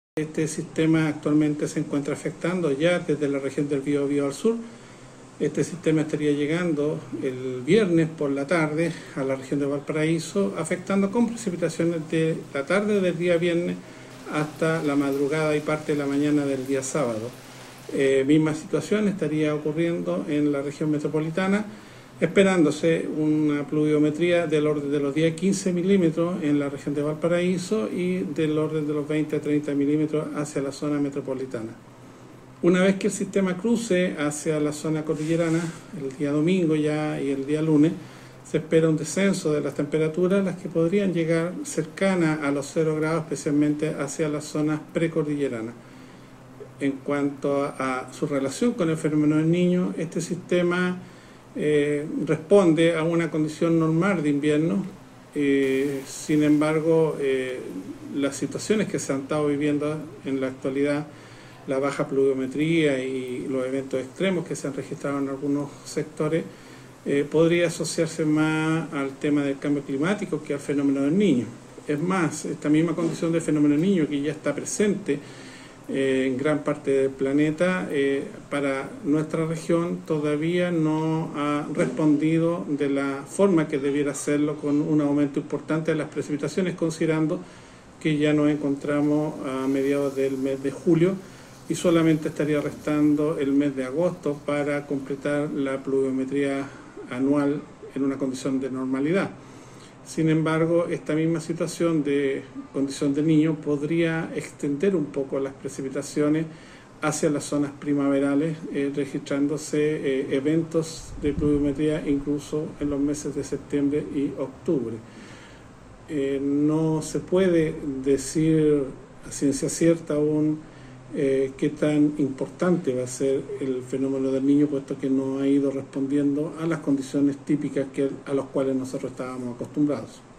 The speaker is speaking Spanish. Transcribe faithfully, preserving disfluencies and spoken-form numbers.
Este sistema actualmente se encuentra afectando ya desde la región del Biobío al sur. Este sistema estaría llegando el viernes por la tarde a la región de Valparaíso, afectando con precipitaciones de la tarde del día viernes hasta la madrugada y parte de la mañana del día sábado. Eh, misma situación estaría ocurriendo en la región metropolitana, esperándose una pluviometría del orden de los diez a quince milímetros en la región de Valparaíso y del orden de los veinte a treinta milímetros hacia la zona metropolitana. Una vez que el sistema cruce hacia la zona cordillerana, el día domingo ya y el día lunes, se espera un descenso de las temperaturas, las que podrían llegar cercanas a los cero grados, especialmente hacia las zonas precordilleranas. En cuanto a, a su relación con el fenómeno del Niño, este sistema eh, responde a una condición normal de invierno. Eh, sin embargo, eh, las situaciones que se han estado viviendo en la actualidad, la baja pluviometría y los eventos extremos que se han registrado en algunos sectores, eh, podría asociarse más al tema del cambio climático que al fenómeno del Niño. Es más, esta misma condición del fenómeno del Niño, que ya está presente eh, en gran parte del planeta, eh, para nuestra región todavía no ha respondido de la forma que debiera hacerlo, con un aumento importante de las precipitaciones, considerando que ya nos encontramos a mediados del mes de julio, y solamente estaría restando el mes de agosto para completar la pluviometría anual en una condición de normalidad. Sin embargo, esta misma situación de condición de Niño podría extender un poco las precipitaciones hacia las zonas primaverales, eh, registrándose eh, eventos de pluviometría incluso en los meses de septiembre y octubre. Eh, no se puede decir a ciencia cierta aún Eh, qué tan importante va a ser el fenómeno del Niño, puesto que no ha ido respondiendo a las condiciones típicas que, a las cuales nosotros estábamos acostumbrados.